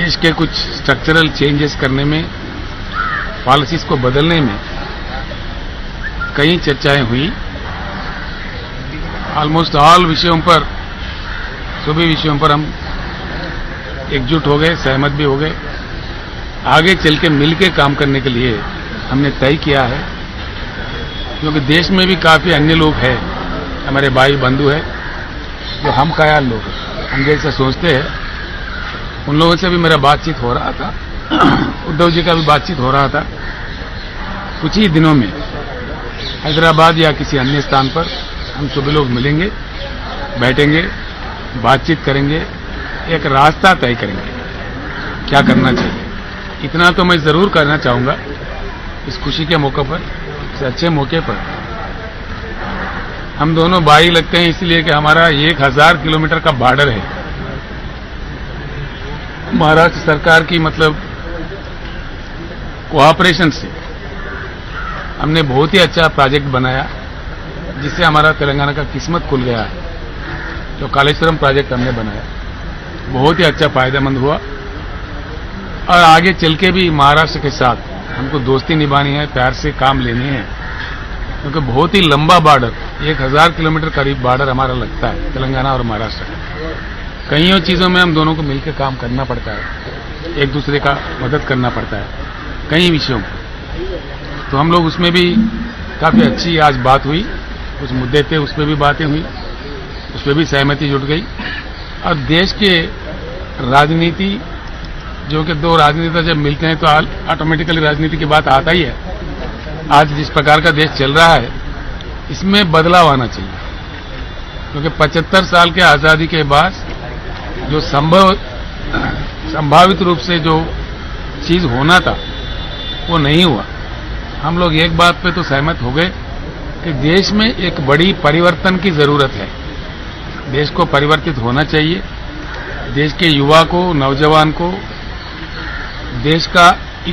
देश के कुछ स्ट्रक्चरल चेंजेस करने में, पॉलिसीज को बदलने में कई चर्चाएं हुई। ऑलमोस्ट ऑल विषयों पर, सभी विषयों पर हम एकजुट हो गए, सहमत भी हो गए। आगे चल के मिल के काम करने के लिए हमने तय किया है, क्योंकि देश में भी काफी अन्य लोग हैं, हमारे भाई बंधु हैं जो हम ख्याल लोग हम जैसे सोचते हैं। उन लोगों से भी मेरा बातचीत हो रहा था, उद्धव जी का भी बातचीत हो रहा था। कुछ ही दिनों में हैदराबाद या किसी अन्य स्थान पर हम सभी लोग मिलेंगे, बैठेंगे, बातचीत करेंगे, एक रास्ता तय करेंगे क्या करना चाहिए। इतना तो मैं जरूर करना चाहूंगा इस खुशी के मौके पर, इस अच्छे मौके पर। हम दोनों भाई लगते हैं इसलिए कि हमारा 1000 किलोमीटर का बॉर्डर है। महाराष्ट्र सरकार की मतलब कोऑपरेशन से हमने बहुत ही अच्छा प्रोजेक्ट बनाया, जिससे हमारा तेलंगाना का किस्मत खुल गया है। जो कालेश्वरम प्रोजेक्ट हमने बनाया बहुत ही अच्छा फायदेमंद हुआ, और आगे चल के भी महाराष्ट्र के साथ हमको दोस्ती निभानी है, प्यार से काम लेने हैं, क्योंकि बहुत ही लंबा बॉर्डर, 1000 किलोमीटर करीब बॉर्डर हमारा लगता है तेलंगाना और महाराष्ट्र का। कईयों चीजों में हम दोनों को मिलकर काम करना पड़ता है, एक दूसरे का मदद करना पड़ता है कई विषयों में। तो हम लोग उसमें भी काफी अच्छी आज बात हुई, कुछ मुद्दे थे उसमें भी बातें हुई, उसमें भी सहमति जुट गई। और देश के राजनीति, जो कि दो राजनीति जब मिलते हैं तो ऑटोमेटिकली राजनीति की बात आता ही है। आज जिस प्रकार का देश चल रहा है इसमें बदलाव आना चाहिए, क्योंकि 75 साल के आजादी के बाद जो संभावित रूप से जो चीज होना था वो नहीं हुआ। हम लोग एक बात पे तो सहमत हो गए कि देश में एक बड़ी परिवर्तन की जरूरत है। देश को परिवर्तित होना चाहिए। देश के युवा को, नौजवान को देश का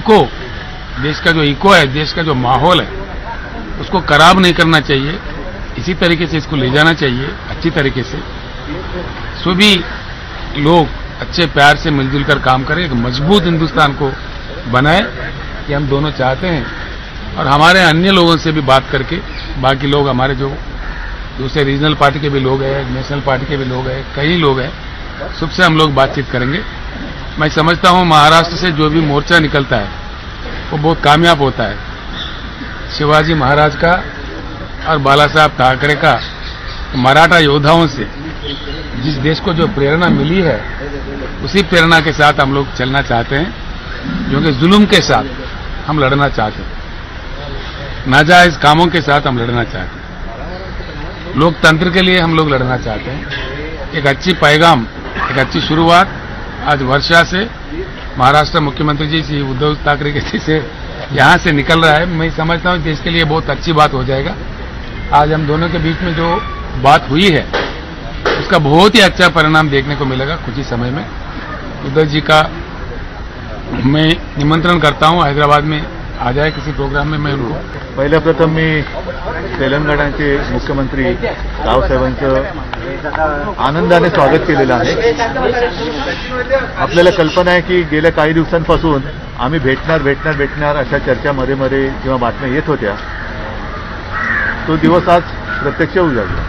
जो इको है, देश का जो माहौल है, उसको खराब नहीं करना चाहिए। इसी तरीके से इसको ले जाना चाहिए अच्छी तरीके से। सभी लोग अच्छे प्यार से मिलजुल कर काम करें, एक मजबूत हिंदुस्तान को बनाए, ये हम दोनों चाहते हैं। और हमारे अन्य लोगों से भी बात करके, बाकी लोग हमारे जो दूसरे रीजनल पार्टी के भी लोग हैं, नेशनल पार्टी के भी लोग हैं, कई लोग हैं, सबसे हम लोग बातचीत करेंगे। मैं समझता हूं महाराष्ट्र से जो भी मोर्चा निकलता है वो बहुत कामयाब होता है। शिवाजी महाराज का और बाला साहब ठाकरे का, मराठा योद्धाओं से जिस देश को जो प्रेरणा मिली है, उसी प्रेरणा के साथ हम लोग चलना चाहते हैं, क्योंकि जुल्म के साथ हम लड़ना चाहते हैं, नाजायज कामों के साथ हम लड़ना चाहते हैं, लोकतंत्र के लिए हम लोग लड़ना चाहते हैं। एक अच्छी पैगाम, एक अच्छी शुरुआत आज वर्षा से, महाराष्ट्र मुख्यमंत्री जी श्री उद्धव ठाकरे जी से यहां से निकल रहा है। मैं समझता हूं देश के लिए बहुत अच्छी बात हो जाएगा। आज हम दोनों के बीच में जो बात हुई है उसका बहुत ही अच्छा परिणाम देखने को मिलेगा कुछ ही समय में। उद्धव जी का मैं निमंत्रण करता हूं हैदराबाद में आ जाए किसी प्रोग्राम में। मैं उनको पहिल्या प्रथम मी तेलंगणाचे मुख्यमंत्री रावसाहेबांचं आनंदाने स्वागत केलेलं आहे। आपल्याला कल्पना आहे की गेल्या काही दिवसांपासून आम्ही भेटणार अशा चर्चा मध्ये जेव्हा बातम्या येत होत्या, तो दिवस आज प्रत्यक्ष उजाडला।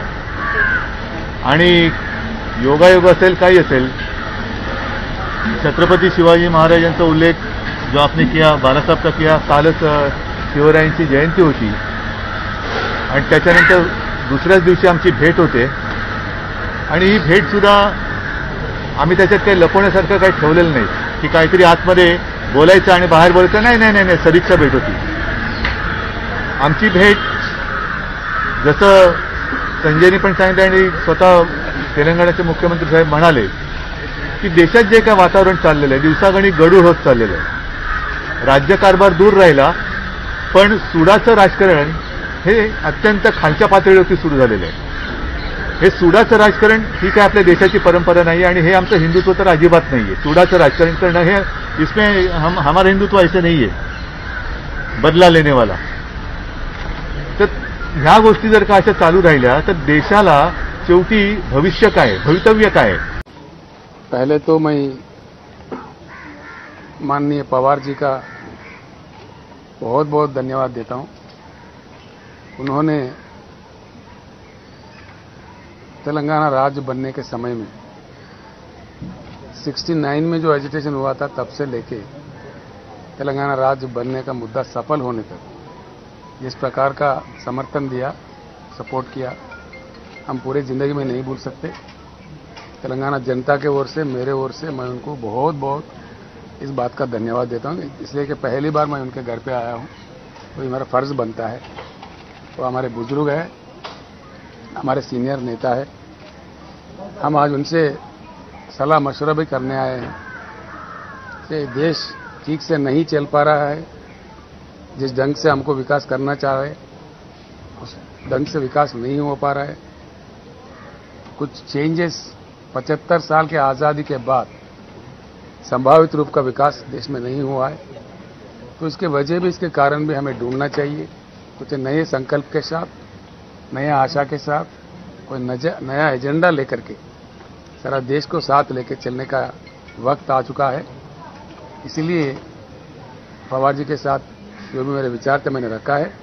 आणि योगायोग असेल काही असेल, छत्रपती शिवाजी महाराजांचा उल्लेख जो आपने किया, बाला साहब का किया, कालच शिवरायांची जयंती होती आणि त्याच्यानंतर दुसऱ्याच दिवशी आमची भेट होते। आणि ही भेट सुद्धा आम्ही त्याच्यात काही लपवण्यासारखं काही ठेवलेलं नाही की काहीतरी आतमध्ये बोलायचं आणि बाहेर बोलायचं, नाही, सदिच्छा भेट होती आमची भेट। जसं संजयनी पण सांगितलं आणि स्वतः तेलंगणाचे मुख्यमंत्री साहेब म्हणाले की देशात जे काय वातावरण चाललेलं आहे, दिवसागणिक गढूळ होत चाललेलं आहे, राज्यकारभार दूर राहिला, पण सुडाचं राजकारण हे अत्यंत खालच्या पातळीवरती सुरू झालेलं आहे। हे सुडाचं राजकारण ही काय आपल्या देशाची परंपरा नाही आणि हे आमचं हिंदुत्व तर अजिबात नाहीये। सुडाचं राजकारण करणं हे इसमें हमारा हिंदुत्व ऐसे नहीं है बदला लेने वाला। तर ह्या गोष्टी जर का अशा चालू राहिल्या तर देशाला शेवटी भविष्य काय, भवितव्य काय? पहले तो मैं माननीय पवार जी का बहुत बहुत धन्यवाद देता हूं। उन्होंने तेलंगाना राज्य बनने के समय में 69 में जो एजिटेशन हुआ था तब से लेके तेलंगाना राज्य बनने का मुद्दा सफल होने तक जिस प्रकार का समर्थन दिया, सपोर्ट किया, हम पूरी जिंदगी में नहीं भूल सकते। तेलंगाना जनता के ओर से, मेरे ओर से मैं उनको बहुत बहुत इस बात का धन्यवाद देता हूं, इसलिए कि पहली बार मैं उनके घर पे आया हूं, तो ये मेरा फर्ज बनता है। वो हमारे बुजुर्ग है, हमारे सीनियर नेता है। हम आज उनसे सलाह मशवरा भी करने आए हैं कि देश ठीक से नहीं चल पा रहा है, जिस ढंग से हमको विकास करना चाह रहे उस ढंग से विकास नहीं हो पा रहा है। कुछ चेंजेस 75 साल के आज़ादी के बाद संभावित रूप का विकास देश में नहीं हुआ है, तो इसके वजह भी, इसके कारण भी हमें ढूंढना चाहिए। कुछ नए संकल्प के साथ, नया आशा के साथ, कोई नया एजेंडा लेकर के सारा देश को साथ लेकर चलने का वक्त आ चुका है। इसीलिए पवार जी के साथ जो भी मेरे विचार थे मैंने रखा है।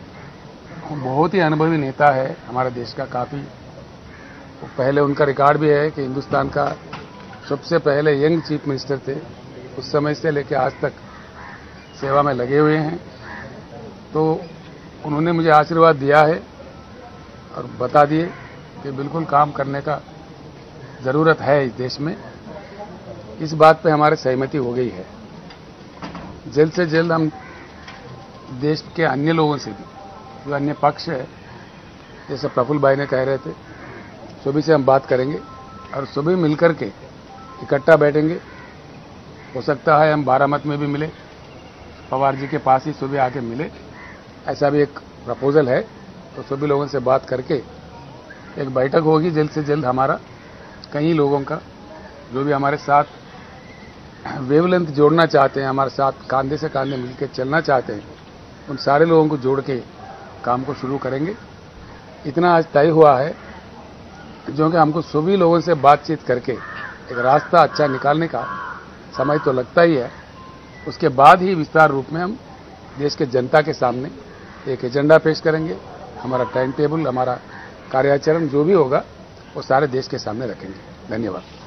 बहुत ही अनुभवी नेता है हमारे देश का, काफ़ी पहले उनका रिकॉर्ड भी है कि हिंदुस्तान का सबसे पहले यंग चीफ मिनिस्टर थे। उस समय से लेकर आज तक सेवा में लगे हुए हैं। तो उन्होंने मुझे आशीर्वाद दिया है और बता दिए कि बिल्कुल काम करने का ज़रूरत है इस देश में। इस बात पे हमारी सहमति हो गई है। जल्द से जल्द हम देश के अन्य लोगों से भी, जो अन्य पक्ष है, जैसे प्रफुल्ल भाई ने कह रहे थे, सभी से हम बात करेंगे और सभी मिलकर के इकट्ठा बैठेंगे। हो सकता है हम बारामत में भी मिले, पवार जी के पास ही सभी आके मिले, ऐसा भी एक प्रपोजल है। तो सभी लोगों से बात करके एक बैठक होगी जल्द से जल्द। हमारा कई लोगों का जो भी हमारे साथ वेवलेंथ जोड़ना चाहते हैं, हमारे साथ कंधे से कंधे मिलकर चलना चाहते हैं, उन सारे लोगों को जोड़ के काम को शुरू करेंगे। इतना आज तय हुआ है जो कि हमको सभी लोगों से बातचीत करके एक रास्ता अच्छा निकालने का समय तो लगता ही है। उसके बाद ही विस्तार रूप में हम देश के जनता के सामने एक एजेंडा पेश करेंगे। हमारा टाइम टेबल, हमारा कार्याचरण जो भी होगा वो सारे देश के सामने रखेंगे। धन्यवाद।